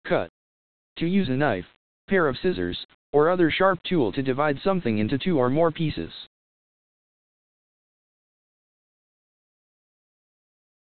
Cut. To use a knife, pair of scissors, or other sharp tool to divide something into two or more pieces.